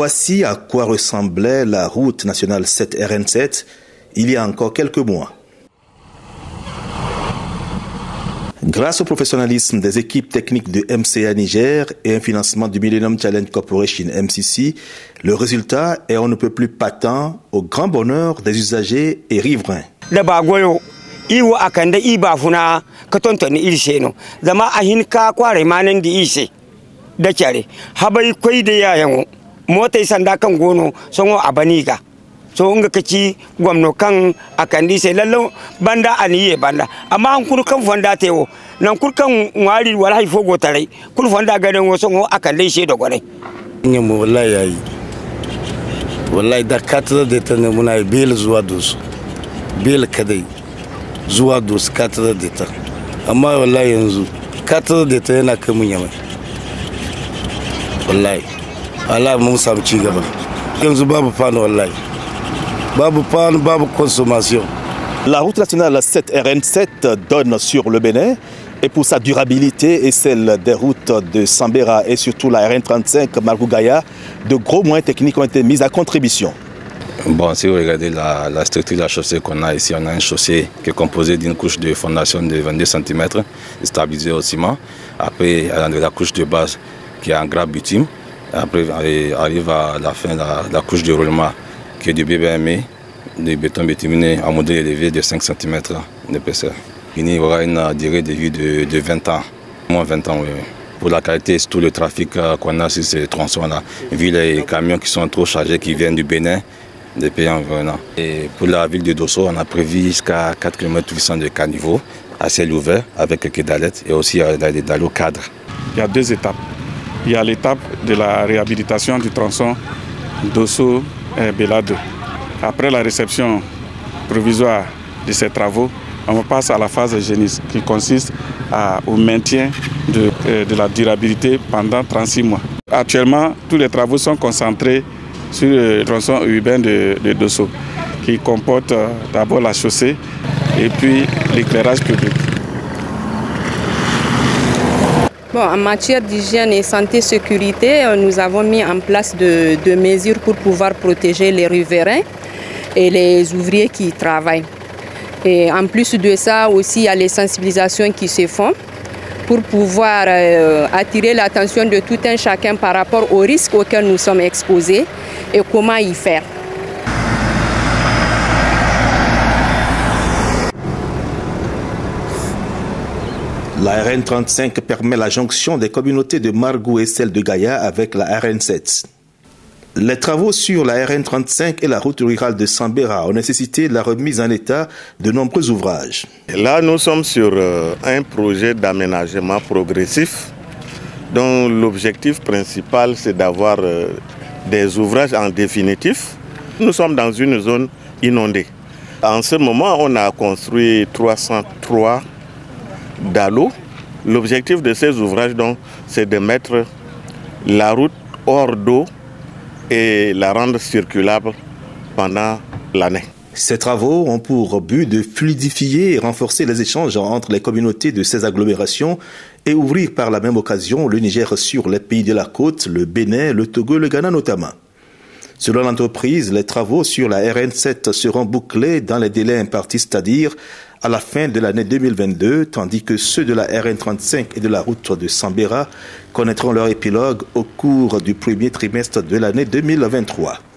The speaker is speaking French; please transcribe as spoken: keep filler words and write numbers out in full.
Voici à quoi ressemblait la route nationale sept R N sept il y a encore quelques mois. Grâce au professionnalisme des équipes techniques de M C A Niger et un financement du Millennium Challenge Corporation M C C, le résultat est on ne peut plus patent au grand bonheur des usagers et riverains. Iwo akanda iba funa katonton ilseno zama ahin ka kware manan di ise da kyare habai koi da yayan mota sanda kan gono songo abaniga so nga kaci gwamno kan akandi se lallo banda aniye banda amma an kun kan fonda tewo nan kun kan wari wala haifo go tare kun fonda gadan wo songo akande she da gore nyamo wallahi yayi wallahi da katra de tane muna bil zuwa dos bil kadai zuwa dos katra de ta amma wallahi yanzu katra de ta yana kai mun yamai wallahi Allah mun samu ci gaba yanzu babu fano wallahi babu fano babu consommation. La route nationale sept R N sept donne sur le Bénin et pour sa durabilité et celle des routes de Sambera et surtout la R N trente-cinq Margougaya, de gros moyens techniques ont été mis à contribution. Bon, si vous regardez la, la structure de la chaussée qu'on a ici, on a une chaussée qui est composée d'une couche de fondation de vingt-deux centimètres, stabilisée au ciment. Après, on a la couche de base qui est en grab bitume. Après, arrive à la fin la, la couche de roulement qui est du B B M E, de béton bituminé en modèle élevé de cinq centimètres d'épaisseur. Il y aura une durée de vie de, de vingt ans, moins vingt ans, oui. Pour la qualité, c'est tout le trafic qu'on a sur ces tronçons-là. Vu les camions qui sont trop chargés, qui viennent du Bénin, des pays environnants. Et pour la ville de Dosso, on a prévu jusqu'à quatre kilomètres huit cents de caniveau à ciel ouvert avec quelques dalettes et aussi des dalles au cadre. Il y a deux étapes. Il y a l'étape de la réhabilitation du tronçon Dosso-Bela deux. Après la réception provisoire de ces travaux, on passe à la phase génie qui consiste à, au maintien de, de la durabilité pendant trente-six mois. Actuellement, tous les travaux sont concentrés sur le tronçon urbain de, de Dosso, qui comporte d'abord la chaussée et puis l'éclairage public. Bon, en matière d'hygiène et santé-sécurité, nous avons mis en place de, de mesures pour pouvoir protéger les riverains et les ouvriers qui y travaillent. Et en plus de ça, aussi, il y a les sensibilisations qui se font pour pouvoir euh, attirer l'attention de tout un chacun par rapport aux risques auxquels nous sommes exposés et comment y faire. La R N trente-cinq permet la jonction des communautés de Margou et celle de Gaya avec la R N sept. Les travaux sur la R N trente-cinq et la route rurale de Sambera ont nécessité la remise en état de nombreux ouvrages. Là, nous sommes sur euh, un projet d'aménagement progressif dont l'objectif principal, c'est d'avoir euh, des ouvrages en définitif. Nous sommes dans une zone inondée. En ce moment, on a construit trois cent trois dallos. L'objectif de ces ouvrages, donc, c'est de mettre la route hors d'eau et la rendre circulable pendant l'année. Ces travaux ont pour but de fluidifier et renforcer les échanges entre les communautés de ces agglomérations et ouvrir par la même occasion le Niger sur les pays de la côte, le Bénin, le Togo et le Ghana notamment. Selon l'entreprise, les travaux sur la R N sept seront bouclés dans les délais impartis, c'est-à-dire à la fin de l'année deux mille vingt-deux, tandis que ceux de la R N trente-cinq et de la route de Sambera connaîtront leur épilogue au cours du premier trimestre de l'année deux mille vingt-trois.